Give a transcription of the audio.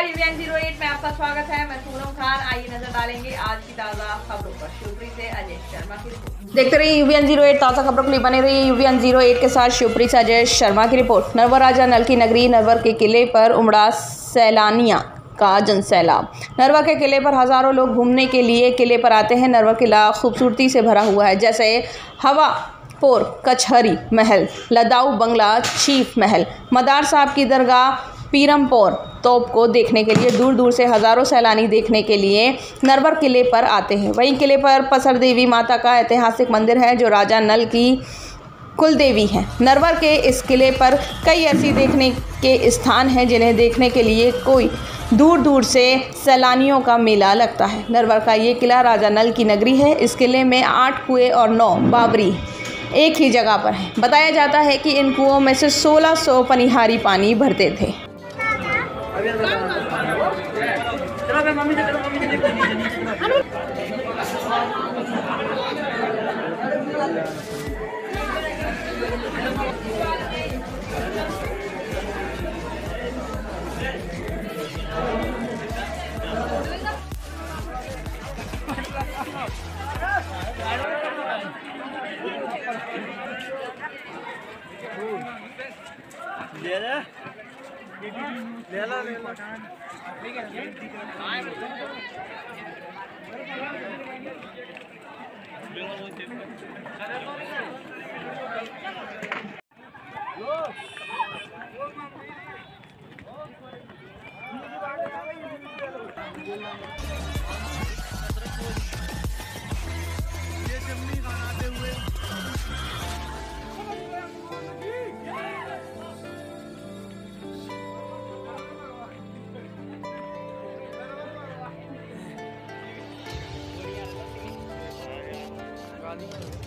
नमस्कार, UVN08 में आपका स्वागत है। मैं पूनम खान। आइए नजर डालेंगे आज की ताज़ा खबरों पर। शिवपुरी से अजय शर्मा की रिपोर्ट। देखते रहिए UVN08 ताज़ा खबरों के लिए बने रहिए UVN08 के साथ। शिवपुरी से अजय शर्मा की रिपोर्ट। नरवर राजा नल की नगरी नरवर के किले पर उमड़ा सैलानियों का जनसैलाब। नरवर के किले पर हजारों लोग घूमने के लिए किले पर आते हैं। नरवर किला खूबसूरती से भरा हुआ है, जैसे हवा पोर कचहरी महल, लदाऊ बंगला, चीफ महल, मदार साहब की दरगाह, पीरमपोर तोप को देखने के लिए दूर दूर से हजारों सैलानी देखने के लिए नरवर किले पर आते हैं। वहीं किले पर पसर देवी माता का ऐतिहासिक मंदिर है, जो राजा नल की कुल देवी हैं। नरवर के इस किले पर कई ऐसी देखने के स्थान हैं जिन्हें देखने के लिए कोई दूर दूर से सैलानियों का मेला लगता है। नरवर का ये किला राजा नल की नगरी है। इस किले में 8 कुएं और 9 बावरी एक ही जगह पर है। बताया जाता है कि इन कुओं में से 1600 पनिहारी पानी भरते थे। Thank you.